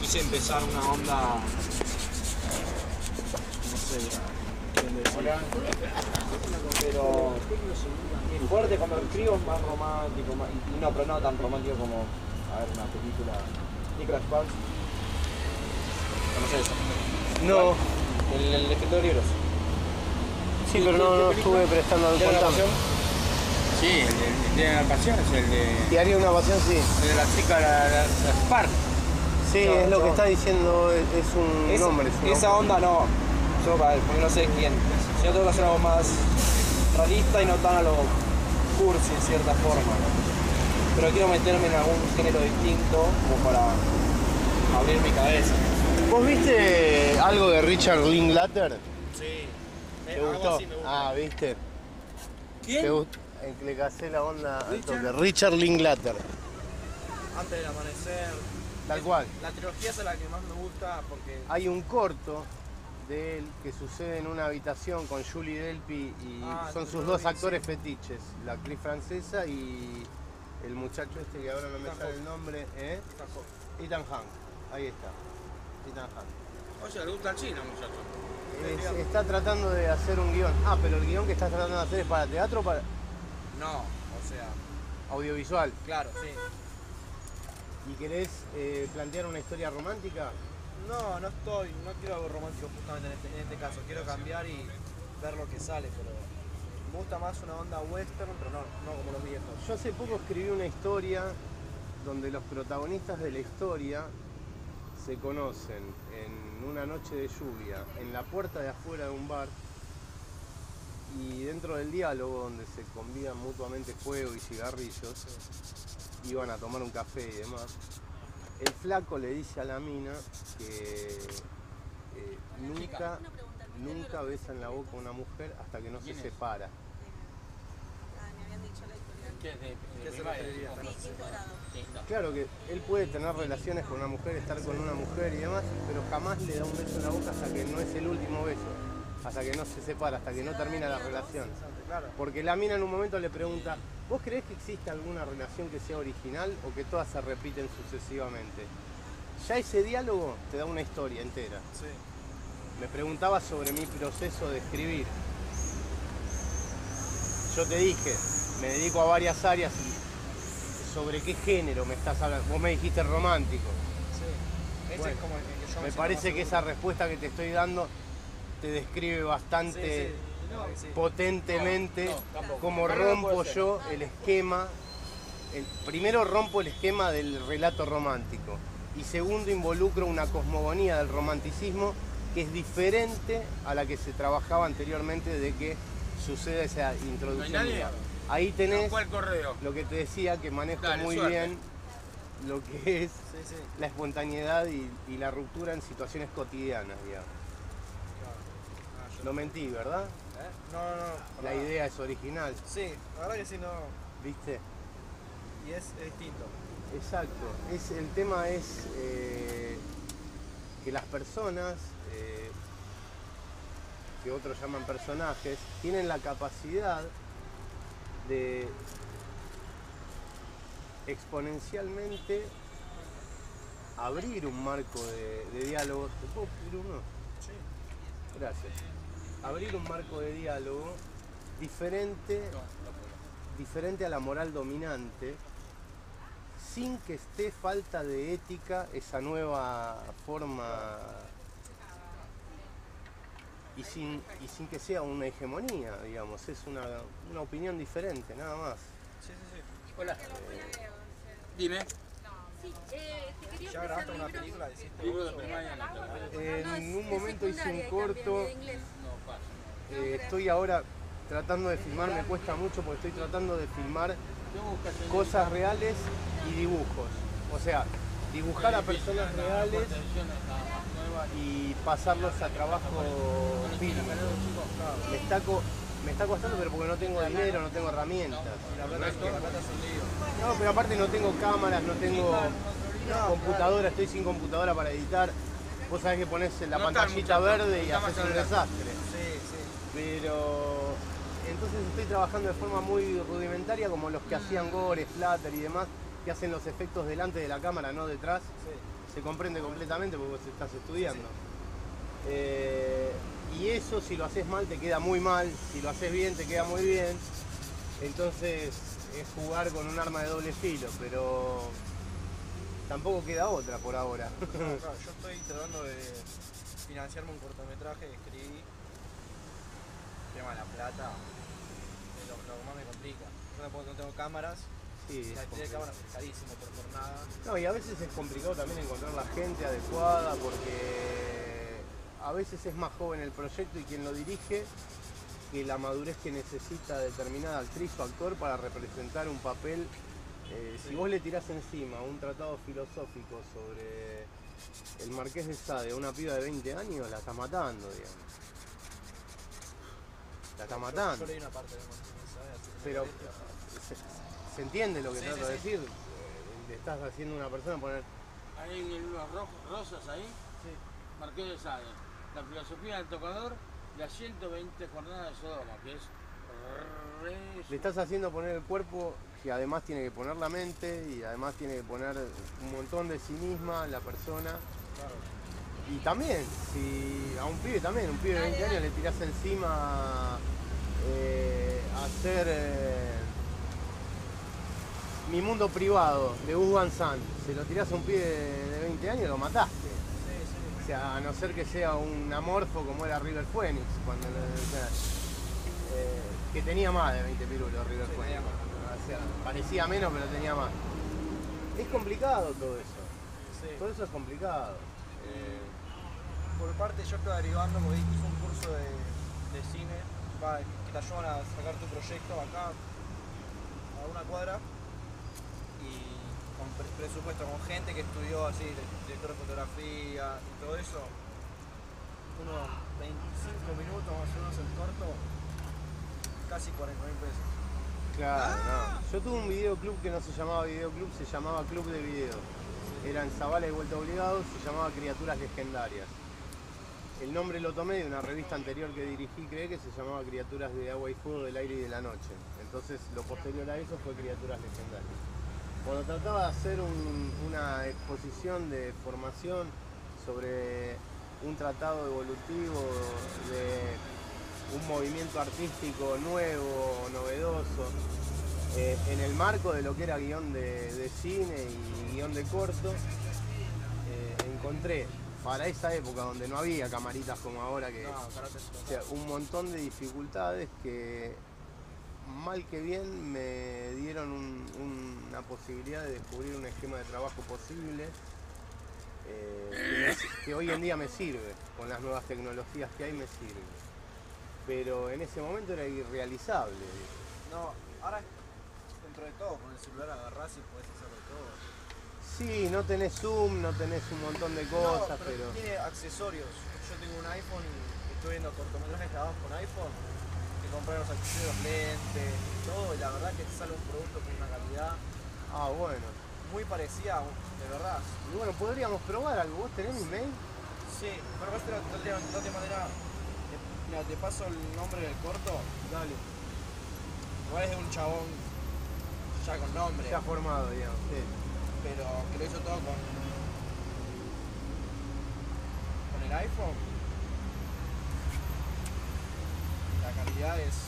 quise empezar una onda, no sé, bien decir, pero fuerte cuando escribo es más romántico, no, pero no tan romántico como, a ver, una película, Nicholas Sparks, ¿conoces eso? No. El escritor de libros. Sí, pero no estuve prestando ¿Tiene una atención. pasión? Sí, el de la pasión es el de... Diario de una pasión, sí. El de la chica, la Spark. Sí, Chabón, es lo que chabón. está diciendo, es un nombre. Esa onda no, yo para ver, porque no sé quién. Yo tengo que hacer algo más realista y no tan a lo cursi en cierta forma. Pero quiero meterme en algún género distinto como para abrir mi cabeza. ¿Vos viste algo de Richard Linklater? Sí, ¿Te gustó? Ah, ¿viste? ¿Quién? ¿Te gustó? Le casé la onda al toque. Richard Linklater. Antes del amanecer. Tal cual. La trilogía es la que más me gusta porque... Hay un corto de él que sucede en una habitación con Julie Delpy y son sus dos actores fetiches, la actriz francesa y el muchacho este que ahora no me sale el nombre, Ethan Hawke. Ahí está, Ethan Hawke. Oye, le gusta el chino, muchacho. Está tratando de hacer un guión. Ah, pero el guión que estás tratando de hacer es para teatro o para No, o sea, audiovisual. claro, sí. ¿Y querés plantear una historia romántica? No quiero algo romántico justamente en este caso. Quiero cambiar y ver lo que sale, pero me gusta más una onda western, pero no como los viejos. Yo hace poco escribí una historia donde los protagonistas de la historia se conocen en una noche de lluvia, en la puerta de afuera de un bar, y dentro del diálogo, donde se convidan mutuamente fuego y cigarrillos, iban a tomar un café y demás, el flaco le dice a la mina que nunca besa en la boca a una mujer hasta que no se separa. Me habían dicho la editorial. ¿Qué es de ¿Qué se primaria? referiría? Sí, quinto grado. Sí, no. Claro que él puede tener relaciones con una mujer, estar con una mujer y demás, pero jamás le da un beso en la boca hasta que no es el último beso, hasta que no se separa, hasta que no termina la relación. Claro. Porque la mina en un momento le pregunta, ¿vos creés que existe alguna relación que sea original o que todas se repiten sucesivamente? Ya ese diálogo te da una historia entera. Sí. Me preguntaba sobre mi proceso de escribir. Yo te dije, me dedico a varias áreas y sobre qué género me estás hablando. Vos me dijiste romántico. Sí. Ese Bueno, es como el que yo me siento parece más que esa seguro. respuesta que te estoy dando te describe bastante Sí. potentemente No, tampoco. cómo Para mí no rompo puede ser. yo el esquema. Primero rompo el esquema del relato romántico y segundo involucro una cosmogonía del romanticismo que es diferente a la que se trabajaba anteriormente de que suceda esa introducción. ¿No hay nadie? Ahí tenés No, ¿cuál correo? lo que te decía, que manejo Dale, muy suerte. bien lo que es Sí. la espontaneidad y la ruptura en situaciones cotidianas, digamos. Claro. No mentí, ¿verdad? No. La idea es original, Sí, la verdad que sí, no. ¿viste? Y es distinto. Exacto. El tema es que las personas, que otros llaman personajes, tienen la capacidad de exponencialmente abrir un marco de diálogo. ¿Te puedo pedir uno? Sí. Gracias. Abrir un marco de diálogo diferente a la moral dominante, sin que esté falta de ética esa nueva forma y sin que sea una hegemonía, digamos, es una opinión diferente, nada más. Sí. Hola. Dime. Sí, te quería ¿Ya grabaste una película? ¿Deciste? Libro de primaria no. En un momento hice un corto, De inglés. No pasa. estoy ahora tratando de filmar, me cuesta mucho porque estoy tratando de filmar ¿Qué buscas en cosas reales y dibujos. O sea, dibujar a personas reales y pasarlos a trabajo fílmico. Me está costando, pero porque no tengo dinero, no tengo herramientas. La plata es un lío. No, pero aparte no tengo cámaras, no tengo computadora, estoy sin computadora para editar. Vos sabés que pones la No están pantallita muchas, verde y está haces más un adelante. desastre. Sí. Pero entonces estoy trabajando de forma muy rudimentaria, como los que hacían gore, flutter y demás, que hacen los efectos delante de la cámara, no detrás. Se se comprende completamente porque vos estás estudiando. Y eso, si lo haces mal, te queda muy mal. Si lo haces bien, te queda muy bien. Entonces es jugar con un arma de doble filo, pero tampoco queda otra por ahora. Claro, yo estoy tratando de financiarme un cortometraje que escribí. El tema de la plata es lo que más me complica. Yo no tengo cámaras. Sí, Si es alquiler de cámaras es carísimo por nada. no, y a veces es complicado también encontrar la gente adecuada porque a veces es más joven el proyecto y quien lo dirige que la madurez que necesita determinada actriz o actor para representar un papel. Si vos le tirás encima un tratado filosófico sobre el Marqués de Sade a una piba de 20 años, la está matando, digamos. La está matando. Yo leí una parte de Marqués de Sade, así que Pero se entiende lo que Sí, trato sí, de sí. decir. Le estás haciendo a una persona poner. Hay unos rosas ahí. Marqués de Sade. La filosofía del tocador, las 120 jornadas de Sodoma, que es Le estás haciendo poner el cuerpo que además tiene que poner la mente y además tiene que poner un montón de sí misma la persona. Claro. Y también, si a un pibe también, un pibe de 20 años le tirás encima hacer Mi Mundo Privado de Gus Van Sant, se lo tirás a un pibe de 20 años lo mataste. O sea, a no ser que sea un amorfo como era River Phoenix, cuando que tenía más de 20 pirulos River Sí, Phoenix. tenía más. O sea, parecía menos pero tenía más. Es complicado todo eso. Sí. Todo eso es complicado. Por parte yo estaba derivando porque hice un curso de cine que te ayudan a sacar tu proyecto acá a una cuadra y con presupuesto, con gente que estudió así, director de fotografía y todo eso, unos 25 minutos más o menos el corto, casi 40.000 pesos. Claro, no. Yo tuve un videoclub que no se llamaba videoclub, se llamaba Club de Video. Era en Zavala y Vuelta Obligados, se llamaba Criaturas Legendarias. El nombre lo tomé de una revista anterior que dirigí, creo que se llamaba Criaturas de Agua y Fuego, del Aire y de la Noche. Entonces lo posterior a eso fue Criaturas Legendarias. Cuando trataba de hacer una exposición de formación sobre un tratado evolutivo de un movimiento artístico nuevo, novedoso, en el marco de lo que era guión de cine y guión de corto, encontré para esa época donde no había camaritas como ahora, que, No, karate o sea, un montón de dificultades que mal que bien me dieron una posibilidad de descubrir un esquema de trabajo posible que hoy en día me sirve, con las nuevas tecnologías que hay me sirve. Pero en ese momento era irrealizable. No, ahora dentro de todo, con el celular agarrás y podés hacerlo todo. Sí, no tenés zoom, no tenés un montón de cosas, No, pero... tiene accesorios. Yo tengo un iPhone y estoy viendo cortometrajes grabados con iPhone. Que compré los accesorios, lentes, todo, y la verdad que te sale un producto con una calidad Ah, bueno. muy parecida, de verdad. Y bueno, podríamos probar algo. ¿Vos tenés mi mail? Sí, pero no te mandé nada. Mira, te paso el nombre del corto. Dale. Igual es de un chabón ya con nombre, Ya formado, digamos. Sí. pero que lo hizo todo con el iPhone. La calidad es...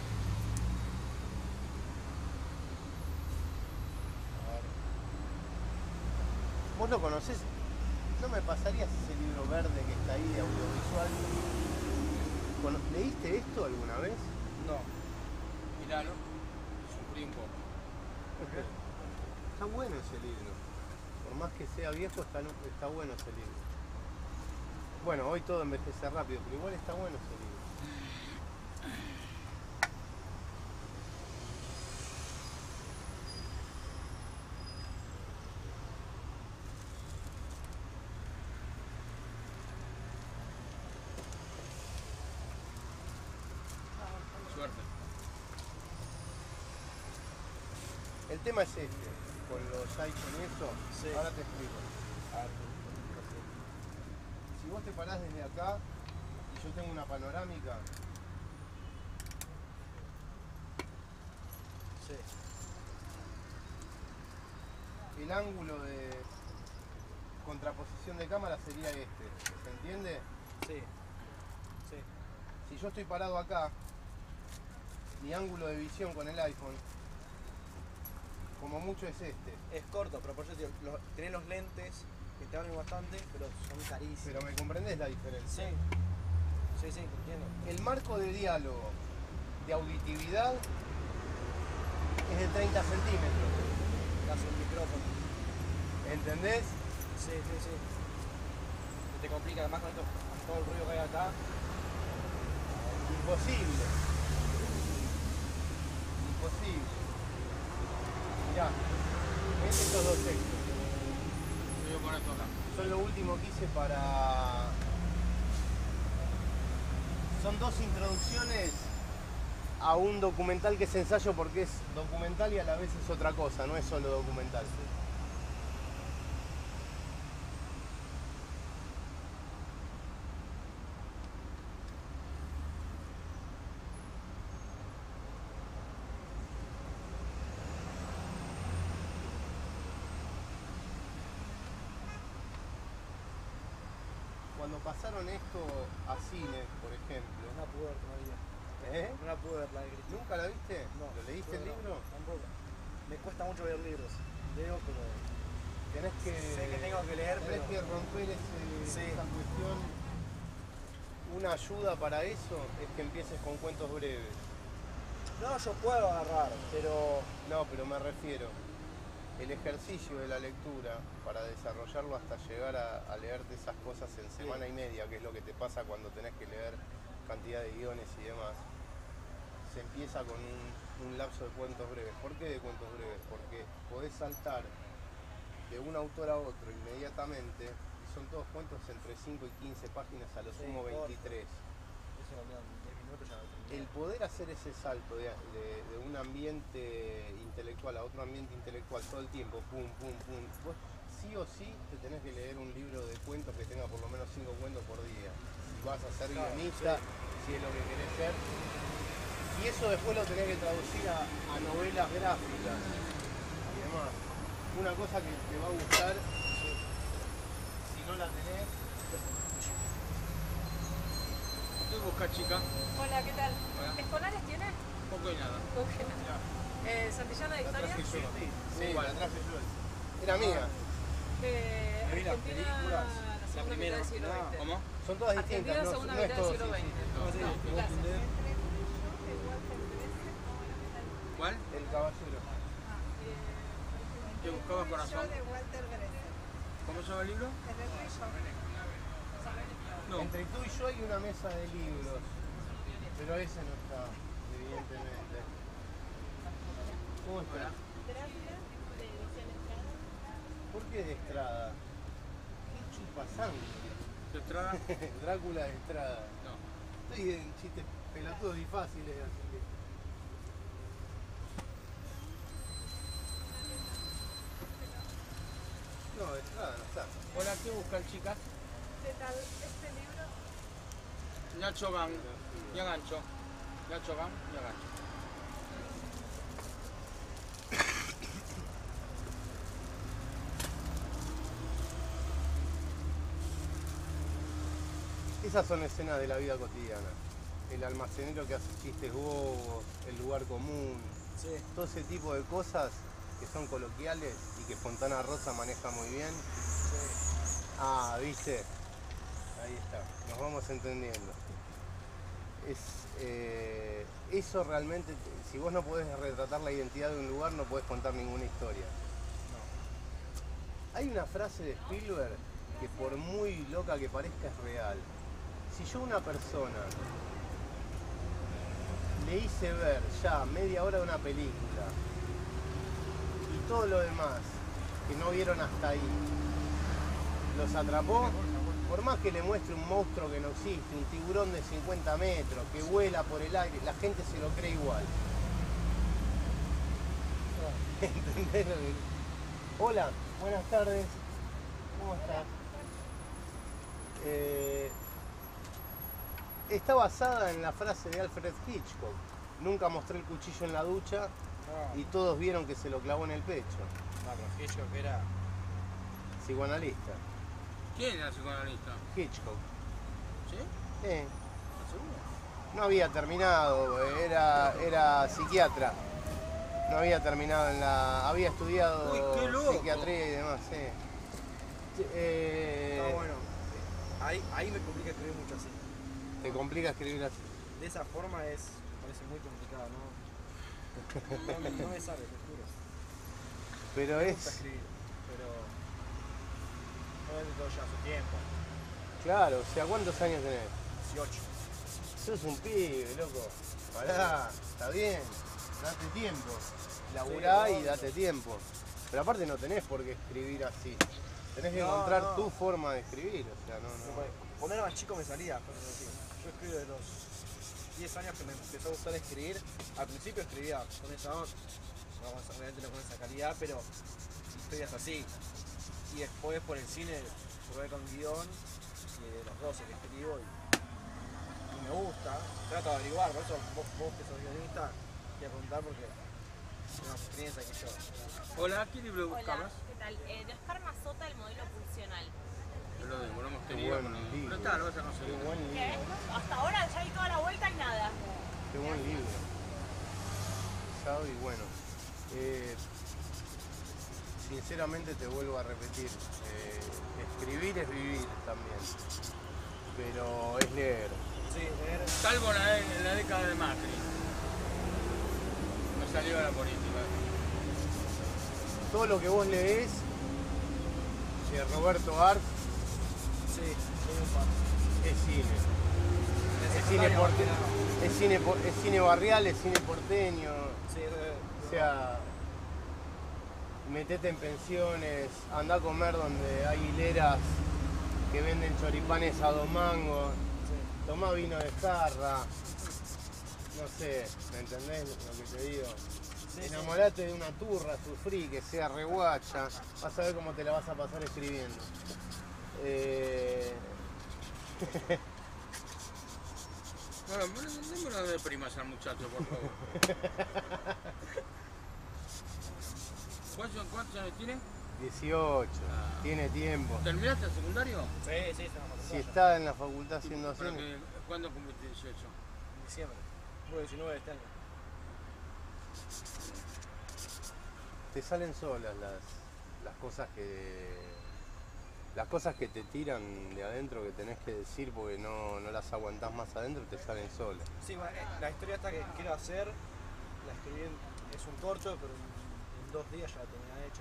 A ver. ¿Vos lo conocés? ¿No me pasarías ese libro verde que está ahí, audiovisual? ¿Leíste esto alguna vez? No. Miralo, sufrí un poco. Está bueno ese libro. Por más que sea viejo, está bueno ese libro. Bueno, hoy todo envejece rápido, pero igual está bueno ese libro. Suerte. El tema es este, con los iPhone y eso, Sí. ahora te explico. A ver, si vos te parás desde acá y yo tengo una panorámica, Sí. el ángulo de contraposición de cámara sería este. ¿Se entiende? Sí. Sí. Si yo estoy parado acá, mi ángulo de visión con el iPhone, como mucho es este. Es corto, pero por eso tenés los lentes que te abren bastante, pero son carísimos. Pero me comprendés la diferencia. Sí. Sí, sí, entiendo. El marco de diálogo de auditividad es de 30 centímetros. Casi un micrófono. ¿Entendés? Sí, sí, sí. Se te complica además con todo el ruido que hay acá. Imposible. Imposible. Mirá, ven estos dos textos. Yo con esto acá. Son lo último que hice para... Son dos introducciones a un documental que es ensayo porque es documental y a la vez es otra cosa, no es solo documental. Cuando pasaron esto a cine, por ejemplo, No la pude ver todavía. ¿eh? No la pude ver la de Cristo. ¿Nunca la viste? No. ¿Lo leíste el No, libro? Tampoco. Me cuesta mucho leer libros. Leo, pero Tenés que, sé que tengo que leer, tenés pero... que romper Sí. esa cuestión. Una ayuda para eso es que empieces con cuentos breves. No, yo puedo agarrar, pero... No, pero me refiero, el ejercicio de la lectura para desarrollarlo hasta llegar a leerte esas cosas en semana y media, que es lo que te pasa cuando tenés que leer cantidad de guiones y demás, se empieza con un lapso de cuentos breves. ¿Por qué de cuentos breves? Porque podés saltar de un autor a otro inmediatamente, y son todos cuentos entre 5 y 15 páginas, a lo Sí, sumo corto. 23. Eso lo leo en 10 minutos ya lo terminé. El poder hacer ese salto de un ambiente intelectual a otro ambiente intelectual todo el tiempo, pum, pum, pum, vos sí o sí te tenés que leer un libro de cuentos que tenga por lo menos 5 cuentos por día. Si vas a ser Claro, guionista, si es lo que querés ser. Y eso después lo tenés que traducir a novelas gráficas y demás. Una cosa que te va a gustar, si no la tenés, ¿Qué busca, chica? Hola, ¿qué tal? Hola. ¿Escolares tiene? Poco y nada. ¿Santillana de la Historia? traje yo. Sí, ¿Cuál? la traje yo. Era mía. Vi las Argentina, películas, la la segunda primera, mitad del siglo nada. XX. ¿Cómo? Son todas distintas, Argentina, no, segunda no es mitad del todo, siglo sí, XX. sí. No, sí, No, que vos gracias. entendés. ¿Cuál? El caballero. ¿Qué buscabas, corazón? de Walter Bresser. ¿Cómo se llama el libro? No. Entre tú y yo hay una mesa de libros, pero ese no está, evidentemente. ¿Cómo está? ¿Por qué de Estrada? ¿Qué chupasangre? ¿Te Estrada? Drácula de Estrada. No. Estoy en chistes pelotudos y fáciles, así que... No, de Estrada no está. Hola, ¿qué buscan, chicas? ¿Qué tal este libro? Nacho Gang y Agancho. Nacho Gang y Agancho. Esas son escenas de la vida cotidiana. El almacenero que hace chistes bobos, el lugar común, Sí. todo ese tipo de cosas que son coloquiales y que Fontana Rosa maneja muy bien. Ah, ¿viste? Ahí está, nos vamos entendiendo. Eso realmente, si vos no podés retratar la identidad de un lugar, no podés contar ninguna historia. Hay una frase de Spielberg que por muy loca que parezca es real. Si yo a una persona le hice ver ya media hora de una película y todo lo demás que no vieron hasta ahí los atrapó, por más que le muestre un monstruo que no existe, un tiburón de 50 metros que vuela por el aire, la gente se lo cree igual. ¿Entendés lo que... Hola, buenas tardes. ¿Cómo estás? Está basada en la frase de Alfred Hitchcock. Nunca mostré el cuchillo en la ducha y todos vieron que se lo clavó en el pecho. No, pero Hitchcock era... Psicoanalista. ¿Quién era el psicoanalista? Hitchcock. ¿Sí? Eh, ¿Estás seguro? no había terminado, era psiquiatra. No había terminado en la... Había estudiado Uy, qué loco. psiquiatría y demás, sí. Está bueno. Ahí me complica escribir mucho así. Te complica escribir así. De esa forma parece muy complicado, ¿no? No me sale, te juro. Pero Me gusta es... escribir, pero obviamente todo lleva su tiempo. Claro, o sea, ¿cuántos años tenés? 18. Sos un pibe, loco. Pará, está bien. Date tiempo. Laburá Sí, y obvio. date tiempo. Pero aparte no tenés por qué escribir así. Tenés que No, encontrar no. tu forma de escribir, o sea, no. Cuando era más chico me salía, por decir. Yo escribo de los 10 años que me empezó a gustar escribir. Al principio escribía con esa onda, obviamente no con esa calidad, pero historias así. Y después por el cine probé con guión y de los 12 que escribo y me gusta. Trato de averiguar, por eso vos que sos guionista, te voy a preguntar porque tenés más experiencia que yo. Hola, ¿qué libro Hola, buscabas? ¿qué tal? De Oscar Mazota, el modelo funcional. Lo tengo, lo hemos Qué tenido. buen libro. No está, lo vas a Qué conseguir. buen ¿Qué? libro. Hasta ahora ya di toda la vuelta y nada. Qué buen libro. Pesado y bueno. Sinceramente te vuelvo a repetir. Escribir es vivir también. Pero es leer. Sí, leer. Salvo en la década de Macri. No salió a la política. Todo lo que vos leés de Roberto Arlt Sí, leí un par. es cine. En Es el cine, secundario, es cine barrial, es cine porteño. Sí, O sea, metete en pensiones, anda a comer donde hay hileras que venden choripanes a 2 mangos, tomá vino de jarra, no sé, ¿me entendés lo que te digo? Sí, Enamorate de una turra, sufrí, que sea reguacha, vas a ver cómo te la vas a pasar escribiendo. Bueno, no me lo deprimas al muchacho, por favor. ¿Cuántos años tiene? 18, tiene tiempo. ¿Terminaste el secundario? Sí, sí, se nos Si está en la facultad haciendo ¿Para cine, ¿Cuándo cumpliste 18? En diciembre. Fue 19 de este año. te salen solas las cosas que te tiran de adentro, que tenés que decir porque no las aguantás más adentro, te salen solas. Sí, bueno, la historia esta que quiero hacer, la escribí es un corto, pero en 2 días ya la tenía hecha.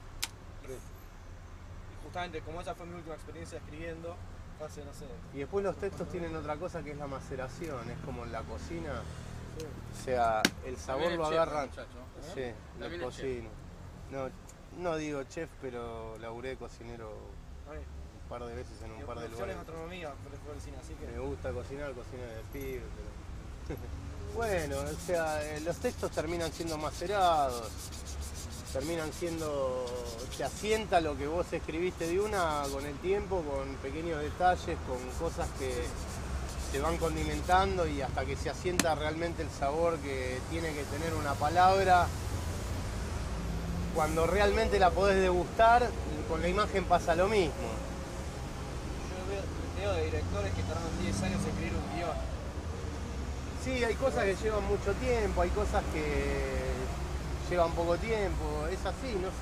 Y justamente como esa fue mi última experiencia escribiendo, fue hace, no sé. Y después los textos tienen otra cosa que es la maceración, es como en la cocina, o sea, el sabor También lo es chef, agarran. muchacho. Sí, También lo es chef. cocino. No digo chef, pero laburé de cocinero un par de veces en un par de lugares. Gastronomía, pero fue el cine, así que. Me gusta cocinar, cocina de pibe, pero... Bueno, o sea, los textos terminan siendo macerados, terminan siendo... Se asienta lo que vos escribiste de una con el tiempo, con pequeños detalles, con cosas que se van condimentando y hasta que se asienta realmente el sabor que tiene que tener una palabra. Cuando realmente la podés degustar, con la imagen pasa lo mismo. Yo veo de directores que tardan 10 años en escribir un guión. Sí, hay cosas que llevan mucho tiempo, hay cosas que llevan poco tiempo, es así, no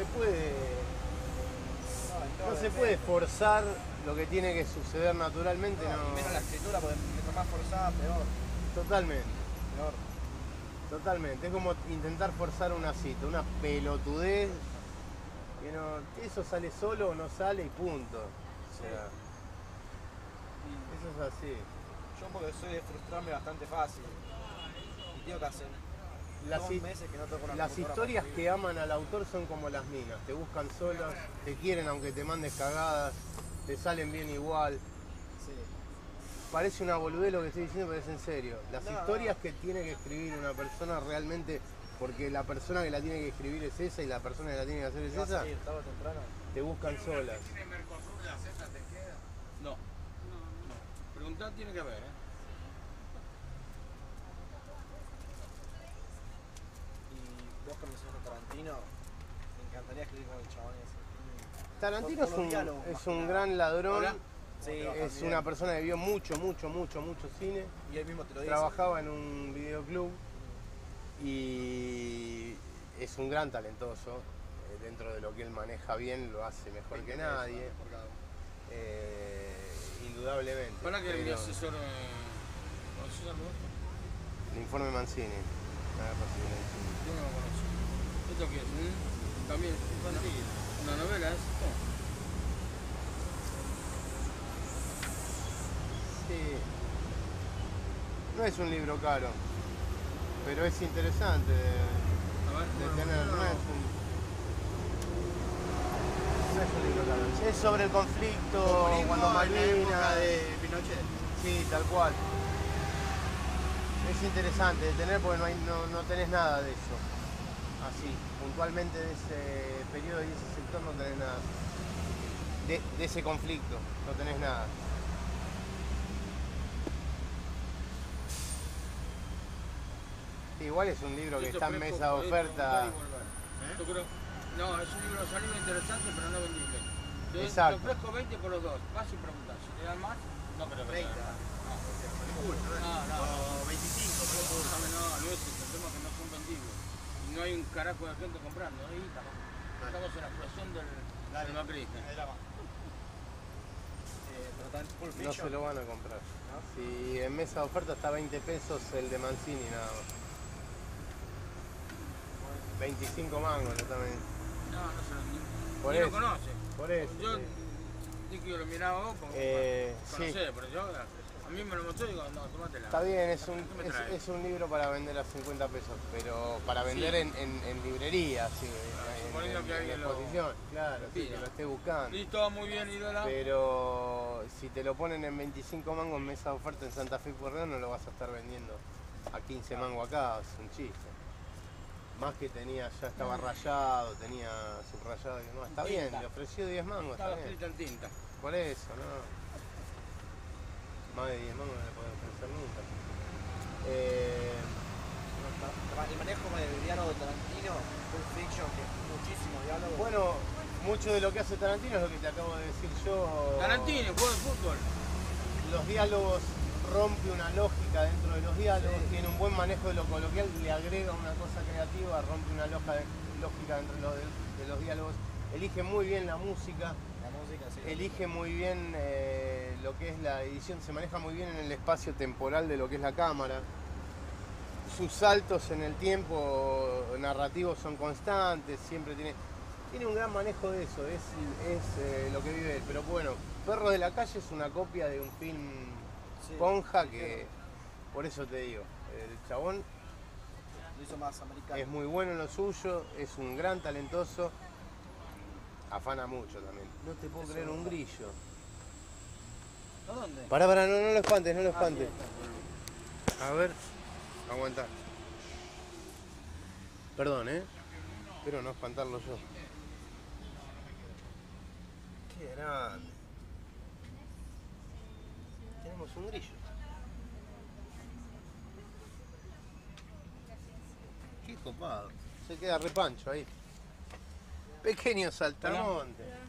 se puede forzar lo que tiene que suceder naturalmente, no. Menos la escritura, porque mientras más forzada, peor. Totalmente, Peor. totalmente. Es como intentar forzar una cita, una pelotudez, que no, eso sale solo o no sale y punto. O sea, eso es así. Yo porque soy de frustrarme bastante fácil. Y tengo que hacer Las 2 meses que no toco una Las computadora historias para que aman al autor son como las minas, te buscan solas, te quieren aunque te mandes cagadas, te salen bien igual. Sí. Parece una boludez lo que estoy diciendo, pero es en serio. Las No, historias que tiene que escribir una persona realmente, porque la persona que la tiene que escribir es esa y la persona que la tiene que hacer es Va a esa, salir tarde o temprano. te buscan solas. ¿Tiene Mercosur de la Z te queda? No. Preguntar tiene que haber, ¿eh? Y vos conocés a Tarantino, me encantaría escribir con el chabón ese. Tarantino Por los diálogos, es más que un nada. gran ladrón. Hola. Sí, Es también. una persona que vio mucho cine. Y él mismo te lo dice. Trabajaba en un videoclub y es un gran talentoso. Dentro de lo que él maneja bien, lo hace mejor que nadie. Indudablemente. Para que mi pero asesor. ¿Conoces algo? el informe Mancini. A ver, si lo dice. Yo no lo conozco. ¿Esto qué es? También infantil. ¿Una novela es esto? Sí. No es un libro caro, pero es interesante A ver, de bueno, tener. no, No es un libro caro. Es sobre el conflicto cuando Malvinas. de Pinochet. Sí, tal cual. Es interesante de tener porque no tenés nada de eso. Así, puntualmente de ese periodo y ese sector no tenés nada. De ese conflicto, no tenés nada. Sí, igual es un libro que esto está en fresco, mesa de podés oferta. preguntar y volver. Yo creo. No, es un libro salido interesante, pero no vendible. Exacto. Te ofrezco 20 por los dos. Vas y preguntas. Si te dan más, no creo que te 30. den más. No, O 25, pero no es eso. El tema es que no son vendibles. Y no hay un carajo de gente comprando. No hay guita. Estamos en la explosión del macrismo. pero también Pulp No Fiction. se lo van a comprar. Si en mesa de oferta está 20 pesos el de Mancini nada más. 25 mangos yo también. No, no se lo Por ni eso. lo conoce. Por eso. Yo sí. dije que lo miraba vos porque Sí. conocés, pero yo a mí me lo mostró y digo, no, tomátela. Está bien, ¿Qué me traes? es un libro para vender a 50 pesos, pero para vender en librería, sí, suponiendo que alguien lo exposición, claro, sí, pida. que lo esté buscando. Listo, muy bien, ídola. Pero si te lo ponen en 25 mangos en mesa de oferta en Santa Fe y Pueyrredón, no lo vas a estar vendiendo a 15 mangos acá, es un chiste. Más que tenía, ya estaba rayado, tenía subrayado y demás. Está bien, Tinta. le ofreció 10 mangos, Estaba está bien. escrita en tinta. Por eso, ¿no? Más de 10 mangos no le puedo ofrecer nunca. El manejo del diálogo de Tarantino, Pulp Fiction, que es muchísimo diálogo. Bueno, mucho de lo que hace Tarantino es lo que te acabo de decir yo. Tarantino, juego de fútbol. Los diálogos, rompe una lógica dentro de los diálogos, Sí. tiene un buen manejo de lo coloquial, le agrega una cosa creativa, rompe una lógica dentro de los diálogos, elige muy bien la música, La música, sí. elige muy bien lo que es la edición, se maneja muy bien en el espacio temporal de lo que es la cámara. Sus saltos en el tiempo narrativos son constantes, siempre tiene un gran manejo de eso, es lo que vive él. Pero bueno, Perros de la Calle es una copia de un film Sí, Ponja que, por eso te digo, el chabón lo hizo más americano. es muy bueno en lo suyo, es un gran talentoso, afana mucho también. No te puedo creer un grillo. ¿A dónde? Pará, no lo espantes, no lo espantes. A ver, aguanta. Perdón, espero no espantarlo yo. Qué grande. Tenemos un grillo. Qué copado. Se queda repancho ahí. Pequeño saltamonte.